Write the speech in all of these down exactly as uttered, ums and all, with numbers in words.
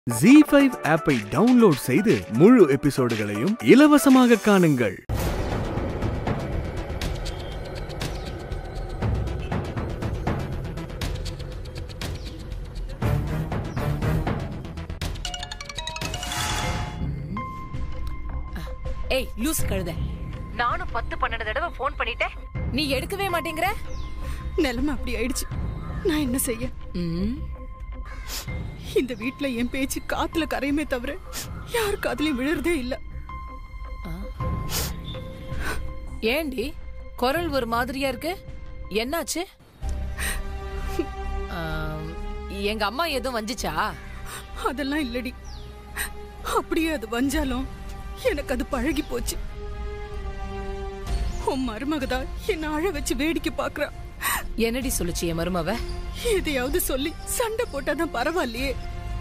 Zee five ஆப்பை download செய்து முழு எபிசோடுகளையும் இலவசமாக காணுங்கள். ஏய் லூஸ் கழுத, நானும் பத்து பன்னெண்டு தடவை போன் பண்ணிட்டேன், நீ எடுக்கவே மாட்டேங்கிற. நிலைமை அப்படி ஆயிடுச்சு, நான் என்ன செய்ய? இந்த வீட்டுல என் பேச்சு காத்துல கரையுமே தவிர யாரு காதுலயும் விழுறதே இல்ல. ஏண்டி குரல் ஒரு மாதிரியா இருக்கு, என்னாச்சு? எங்க அம்மா எதுவும் வஞ்சிச்சா? அதெல்லாம் இல்லடி, அப்படியே அது வஞ்சாலும் எனக்கு அது பழகி போச்சு. உன் மருமகதான் என்ன அழ வச்சு வேடிக்கை பாக்குறா. என்னடி சொல்லுச்சு என் மருமவ? எதையாவது சொல்லி சண்டை போட்டாதான் பரவாயில்லையே.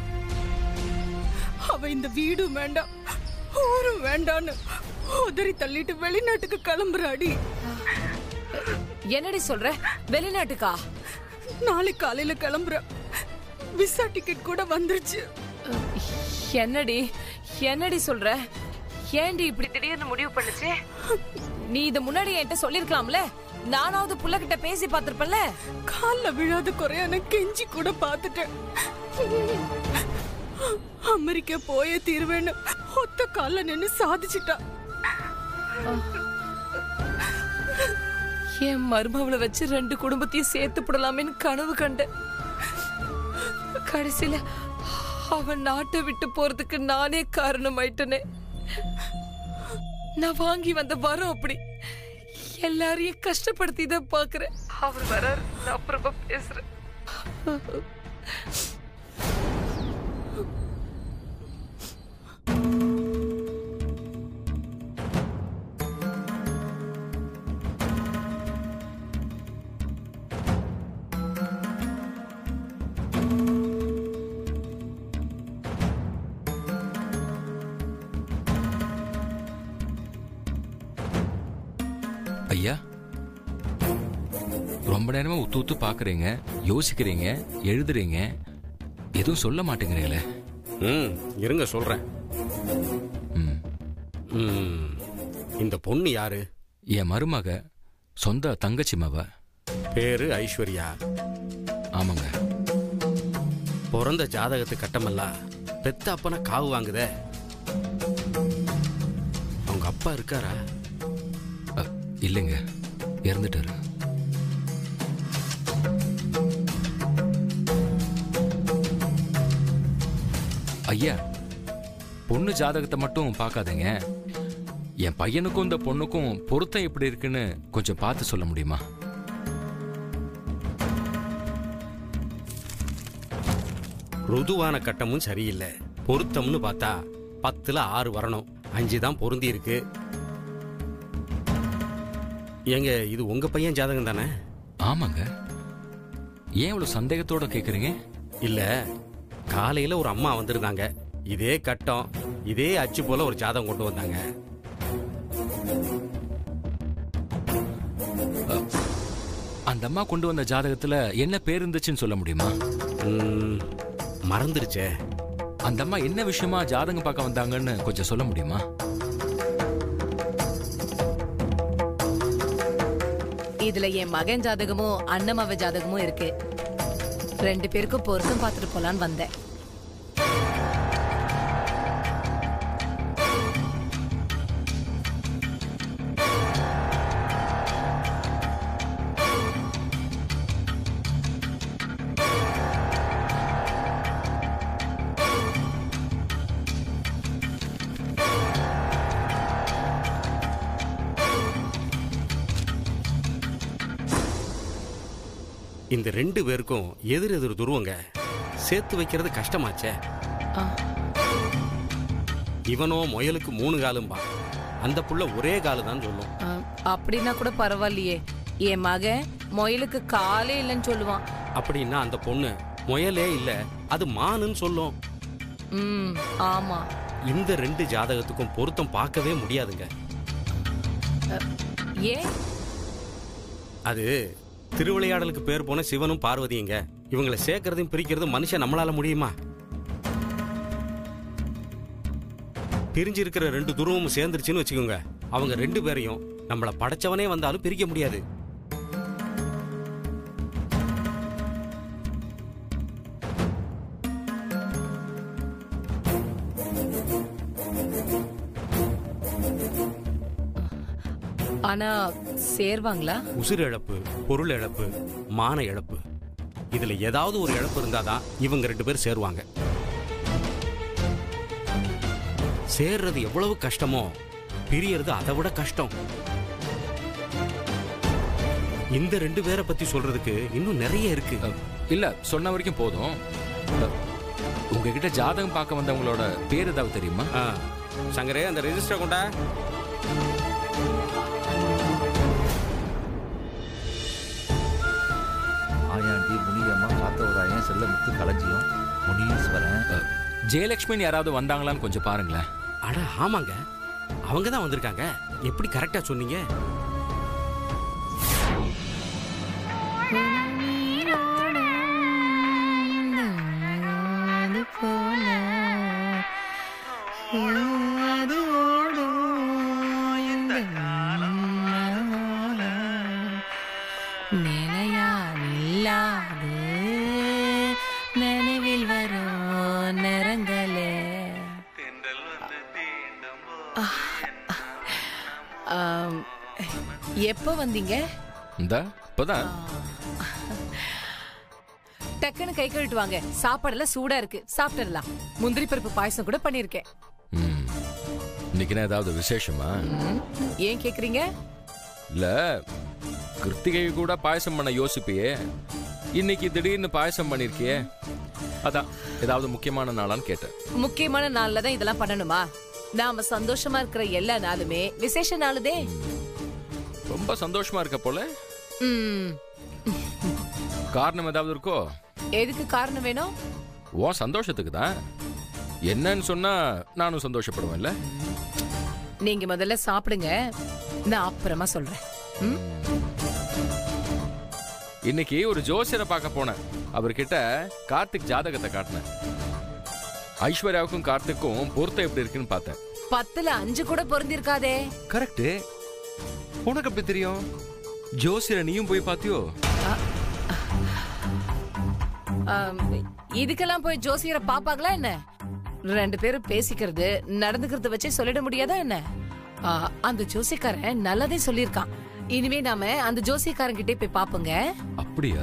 அவ இந்த வீடும் வேண்டாம் ஊரும் வேண்டான்னு உதறி தள்ளிட்டு வெளிநாட்டுக்கு கிளம்புறாடி. என்னடி சொல்ற? வெளிநாட்டுக்கா? நாளை காலையில கிளம்புற. விசா டிக்கெட் கூட வந்துருச்சு. என்னடி என்னடி சொல்ற? ஏண்டி இப்படி திடீர்னு முடிவு பண்ணுச்சு? நீ இத முன்னாடி என்கிட்ட சொல்லிருக்கலாம்ல, நானாவது புள்ள கிட்ட பேசி பாத்திருப்பேன்ல. கால்ல விழாத குறையான கெஞ்சி கூட பாத்துட்டேன். அமெரிக்கா போயே தீர்வேன்னு ஒத்த கால்ல நின்னு சாதிச்சுட்டா. என் மருமவளை வச்சு ரெண்டு குடும்பத்தையும் சேர்த்து போடலாமேன்னு கனவு கண்டேன். கடைசியில அவன் நாட்டை விட்டு போறதுக்கு நானே காரணமாயிட்டனே. நான் வாங்கி வந்த வரம் அப்படி எல்லாரையும் கஷ்டப்படுத்தி தான் பாக்குறேன். அவர் வராரு, நான் அப்புறமா பேசுறேன். ஐயா, ரொம்ப நேரமா உத்து உத்து பாக்குறீங்க, யோசிக்கிறீங்க, எழுதுறீங்க, எதுவும் சொல்ல மாட்டேங்கிறீங்களே. ம் இருங்க சொல்றேன். இந்த பொண்ணு யாரு? என் மருமக, சொந்த தங்கச்சி மவ. பேரு ஐஸ்வர்யா. ஆமாங்க. பிறந்த ஜாதகத்து கட்டமெல்லாம் பெத்த அப்பனா காவு வாங்குதே. அவங்க அப்பா இருக்காரா? இல்லைங்க, இறந்துட்டாரு. ஐயா, பொண்ணு ஜாதகத்தை மட்டும் பார்க்காதீங்க, என் பையனுக்கும் இந்த பொண்ணுக்கும் பொருத்தம் எப்படி இருக்குன்னு கொஞ்சம் பார்த்து சொல்ல முடியுமா? ருதுவான கட்டமும் சரியில்லை. பொருத்தம்னு பார்த்தா பத்துல ஆறு வரணும், அஞ்சு தான் பொருந்தி இருக்கு. ஏங்க, இது உங்க பையன் ஜாதகம் தானே? ஆமாங்க. ஏன் இவ்வளவு சந்தேகத்தோட கேக்குறீங்க? இல்ல, காலையில ஒரு அம்மா வந்திருந்தாங்க, இதே கட்டம் இதே அச்சு போல ஒரு ஜாதகம் கொண்டு வந்தாங்க. அந்த அம்மா கொண்டு வந்த ஜாதகத்துல என்ன பேர் இருந்துச்சுன்னு சொல்ல முடியுமா? மறந்துருச்சே. அந்த அம்மா என்ன விஷயமா ஜாதகம் பார்க்க வந்தாங்கன்னு கொஞ்சம் சொல்ல முடியுமா? இதுல என் மகன் ஜாதகமும் அண்ணமாவ ஜாதகமும் இருக்கு. ரெண்டு பேருக்கும் பொருத்தம் பார்த்துட்டு போலான்னு வந்தேன். இந்த ரெண்டு பேருக்கும் எதிர் எதிர் துருவங்க, சேர்த்து வைக்கிறது கஷ்டமாச்சே. இவனோ முயலுக்கு மூணு காலும்பா, அந்த புள்ள ஒரே காலு தான் சொல்லும். அப்படின்னா கூட பரவாயில்லையே, என் மகன் முயலுக்கு காலே இல்லைன்னு சொல்லுவான். அப்படின்னா அந்த பொண்ணு முயலே இல்ல, அது மானுன்னு சொல்லும். ம் ஆமா. இந்த ரெண்டு ஜாதகத்துக்கும் பொருத்தம் பார்க்கவே முடியாதுங்க. ஏன்? அது திருவிளையாடலுக்கு பேர் போன சிவனும் பார்வதியுங்க. இவங்களை சேர்க்கறதையும் பிரிக்கிறதும் மனுஷன் நம்மளால முடியுமா? பிரிஞ்சிருக்கிற ரெண்டு துருவமும் சேர்ந்துருச்சுன்னு வச்சுக்கோங்க, அவங்க ரெண்டு பேரையும் நம்மள படைச்சவனே வந்தாலும் பிரிக்க முடியாது. ஆனா சேர்வாங்களா? உசிர் இழப்பு, பொருள் இழப்பு, மான இழப்பு, இதுல ஏதாவது ஒரு இழப்பு இருந்தாதான் இவங்க ரெண்டு பேரும் சேருவாங்க. சேர்றது எவ்வளவு கஷ்டமோ பிரியறது அதை விட கஷ்டம். இந்த ரெண்டு பேரை பத்தி சொல்றதுக்கு இன்னும் நிறைய இருக்கு. இல்ல சொன்ன வரைக்கும் போதும். உங்ககிட்ட ஜாதகம் பார்க்க வந்தவங்களோட பேர் ஏதாவது தெரியுமா? சங்கரே, அந்த ரெஜிஸ்டர் கொண்டா. ஆயாண்டி, முனியம்மா, காத்தவராயன், செல்லமுத்து, களஞ்சியம், முனீஸ்வரன், ஜெயலட்சுமின்னு யாராவது வந்தாங்களான்னு கொஞ்சம் பாருங்களேன். அட ஆமாங்க, அவங்க தான் வந்திருக்காங்க. எப்படி கரெக்டா சொன்னீங்க? நினைவில் வரும் நிறங்களே. எப்போ வந்தீங்க? இந்த இப்பதான். டக்குன்னு கை கழுவிட்டு வாங்க, சாப்பாடுலாம் சூடா இருக்கு, சாப்பிட்டுடலாம். முந்திரி பருப்பு பாயசம் கூட பண்ணிருக்கேன். இன்னைக்கு ஏதாவது விசேஷமா? ஏன் கேக்குறீங்க? இல்ல, கிருத்திகை கூட பாயசம் பண்ண யோசிப்பியே, இன்னைக்கு திடீர்னு பாயசம் பண்ணிருக்கியே, அதான் ஏதாவது முக்கியமான நாளான்னு கேட்டேன். முக்கியமான நாள்ல தான் இதெல்லாம் பண்ணணுமா? நாம சந்தோஷமா இருக்கிற எல்லா நாளுமே விசேஷ நாளுதே. ரொம்ப சந்தோஷமா இருக்க போல. ம். காரணம் ஏதாவது இருக்கோ? எதுக்கு காரணம் வேணும்? ஓ சந்தோஷத்துக்கு தான். என்னன்னு சொன்னா நானும் சந்தோஷப்படுவேன்ல. நீங்க முதல்ல சாப்பிடுங்க, நான் அப்புறமா சொல்றேன். இன்னைக்கு ஒரு ஜோசியரை பார்க்க போனேன். அவர்கிட்ட கார்த்திக் ஜாதகத்தை காட்டினேன். ஐஸ்வர்யாவுக்கும் கார்த்திக்கும் பொருத்தம் எப்படி இருக்குன்னு பார்த்தேன். பத்துல அஞ்சு கூட பொருந்திருக்காதே. கரெக்ட். உனக்கு எப்படி தெரியும்? ஜோசியரை நீயும் போய் பாத்தியோ? இதுக்கெல்லாம் போய் ஜோசியரை பாப்பாங்களா என்ன? ரெண்டு பேரும் பேசிக்கிறது நடந்துக்கிறத வச்சே சொல்லிட முடியாதா என்ன? அந்த ஜோசியக்காரன் நல்லதே சொல்லிருக்கான். இனிமே நாம அந்த ஜோசியக்காரன் கிட்டே போய் பாப்போங்க. அப்படியா?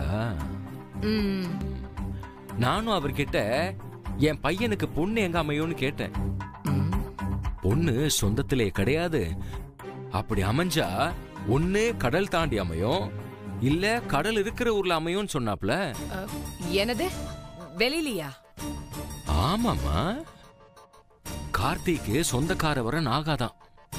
நானும் அவர்கிட்ட என் பையனுக்கு பொண்ணு எங்க அமையும்னு கேட்டேன். பொண்ணு சொந்தத்திலே கிடையாது, அப்படி அமைஞ்சா ஒண்ணு கடல் தாண்டி அமையும், இல்ல கடல் இருக்கிற ஊர்ல அமையும் சொன்னாப்ல. என்னது, வெளியிலயா? ஆமாமா, கார்த்திக்கு சொந்தக்கார வர நாகாதான்.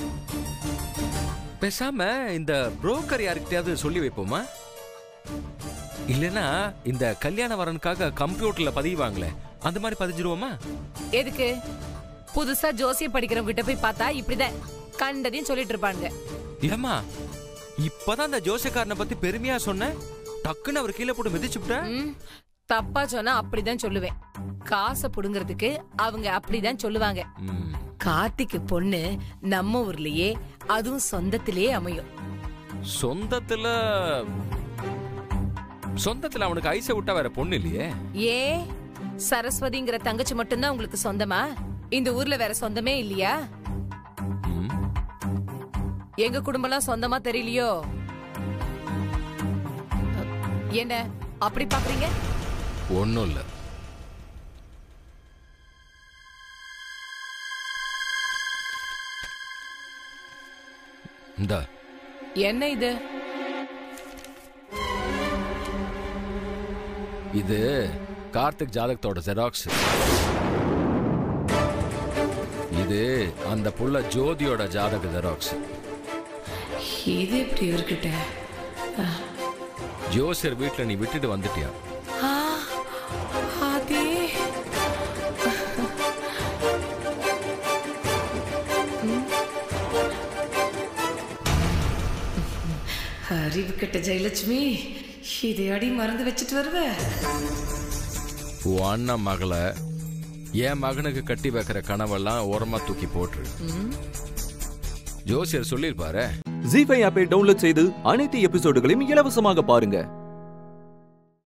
பேசாம இந்த புரோக்கர் யாருக்கிட்டையாவது சொல்லி வைப்போமா? இல்லனா இந்த கல்யாண வரனுக்காக கம்ப்யூட்டர்ல பதிவாங்களே, அந்த மாதிரி பதிஞ்சிருவோமா? எதுக்கு? புதுசா ஜோசியம் படிக்கிறவங்க கிட்ட போய் பார்த்தா இப்படிதான் கண்டதையும் சொல்லிட்டு இருப்பாங்க. ஏமா, இப்பதான் அந்த ஜோசியக்காரனை பத்தி பெருமையா சொன்ன, டக்குன்னு அவர் கீழே போட்டு மிதிச்சுட்டா. தப்பா சொன்னா அப்படிதான் சொல்லுவேன். காசை புடுங்கிறதுக்கு அவங்க அப்படிதான் சொல்லுவாங்க. கார்த்திக்கு பொண்ணு நம்ம ஊர்லயே, அதுவும் சொந்தத்திலேயே அமையும். சொந்தத்துல சொந்தத்துல அவனுக்கு ஐசை விட்டா வேற பொண்ணு இல்லையே. ஏ, சரஸ்வதிங்கிற தங்கச்சி மட்டும்தான் உங்களுக்கு சொந்தமா? இந்த ஊர்ல வேற சொந்தமே இல்லையா? எங்க குடும்பம்லாம் சொந்தமா தெரியலையோ? என்ன அப்படி பாக்குறீங்க? ஒண்ணும் இல்ல. இந்த என்ன இது? இது கார்த்திக் ஜாதகத்தோட ஜெராக்ஸ். இது அந்த புள்ள ஜோதியோட ஜாதக ஜெராக்ஸ். இது எப்படி இருக்குட்ட? ஜோசியர் வீட்டுல நீ விட்டுட்டு வந்துட்டியா? அதே அறிவு கட்ட ஜெயலட்சுமி, இதை அடி மறந்து வச்சுட்டு வருவ. அண்ணன் மகளை என் மகனுக்கு கட்டி வைக்கிற கனவெல்லாம் ஓரமா தூக்கி போட்டுரு. ஜோசியர் சொல்லிருப்பாரு. ஜீ ஃபைவ் ஆப்பை டவுன்லோட் செய்து அனைத்து எபிசோடுகளையும் இலவசமாக பாருங்க.